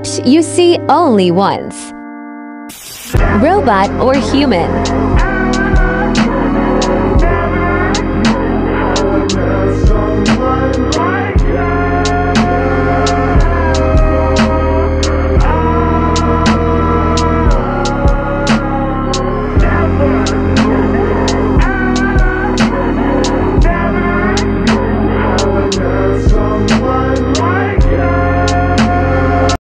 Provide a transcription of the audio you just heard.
Perhaps you see only once. Robot or human?